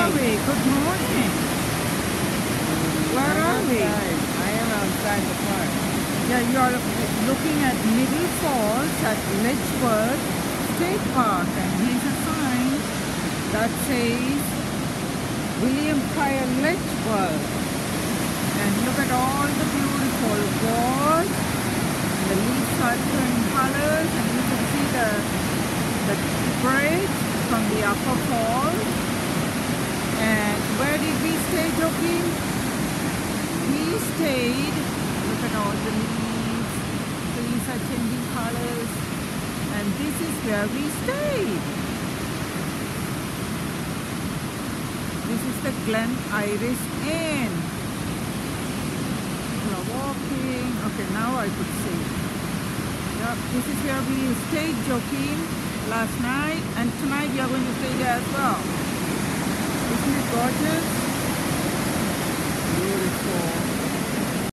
we? Good morning. Where are we? I am outside the park. Yeah, you are looking at Middle Falls at Ledgeworth State Park, and here's a sign that says William Pryor Ledgeworth. And look at all the beautiful walls. The leaves are different colors, and you can see the bridge from the upper falls. And where did we stay, Joachim? We stayed, look at all the leaves, trees are changing colors, and this is where we stayed. This is the Glen Iris Inn. We are walking. Okay, now I could see. Yep, this is where we stayed, Joachim, last night, and tonight we are going to stay there as well. Isn't it gorgeous?